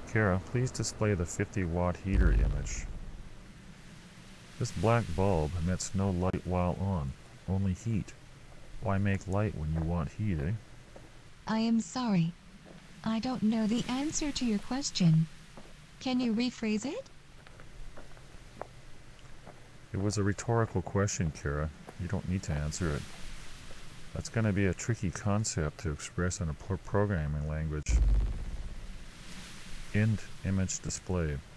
Kara, please display the 50-watt heater image. This black bulb emits no light while on, only heat. Why make light when you want heat, eh? I am sorry. I don't know the answer to your question. Can you rephrase it? It was a rhetorical question, Kara. You don't need to answer it. That's going to be a tricky concept to express in a programming language. End image display.